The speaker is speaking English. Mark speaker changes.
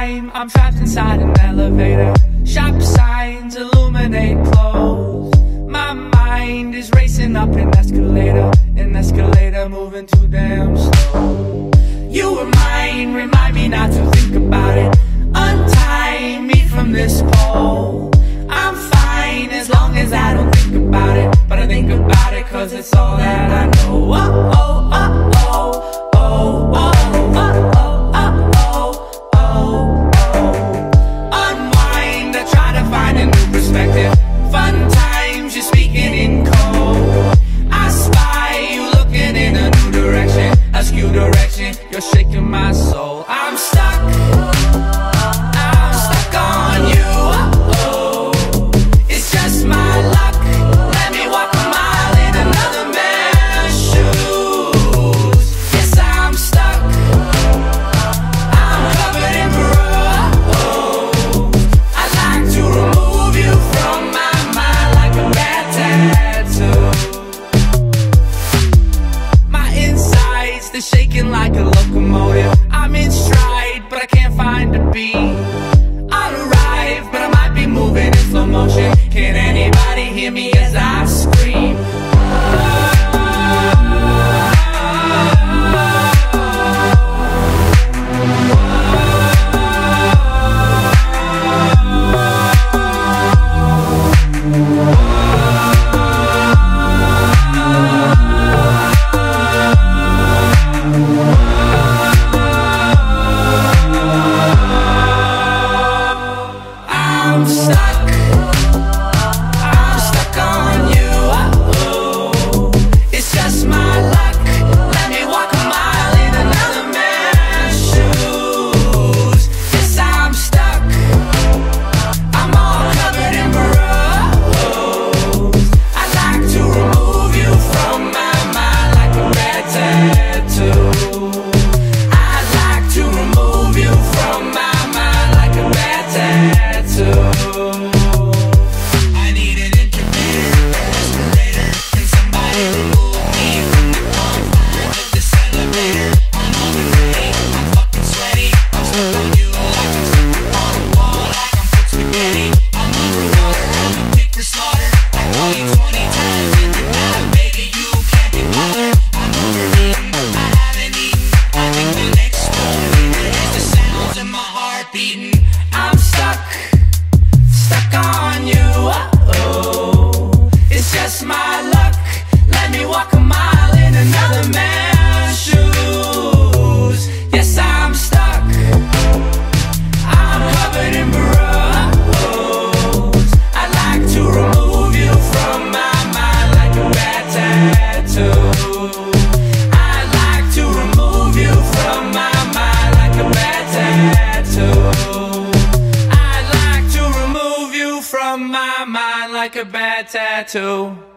Speaker 1: time, I'm trapped inside an elevator. Shop signs illuminate clothes. My mind is racing up an escalator moving too damn slow. You were mine, remind me not to think about it. Untie me from this pole. I'm fine as long as I don't think about it, but I think about it cause it's all that I know. Oh, oh, oh, oh, oh, oh, oh, oh, oh, oh, oh. Unwind, I try to find a new perspective. Fun times, you're speaking in code. I spy you looking in a new direction, a skew direction, you're shaking my soul. I'm stuck on you. Oh, it's just my luck. Let me walk a mile in another man's shoes. Yes, I'm stuck. I'm covered in bruise. I'd like to remove you from my mind like a bad tattoo. My insides, they're shaking like a locomotive. I'm in stride, but I can't find a beat. I'll arrive, but I might be moving in slow motion. Can anybody hear me as I scream? I'm stuck on you. Oh, it's just my luck. Let me walk a mile in another man's shoes. Yes, I'm stuck. I'm all covered in bruise. I'd like to remove you from my mind like a bad tattoo. I'd like to remove you from my mind like a bad tattoo. I'm stuck on you. Oh, it's just my luck. Let me walk a mile in another man's shoes. Yes, I'm stuck. I'm covered in bruise. I'd like to remove you from my mind like a bad tattoo. I'd like to remove you from my mind like a bad tattoo. I'd like to remove you from my mind like a bad tattoo.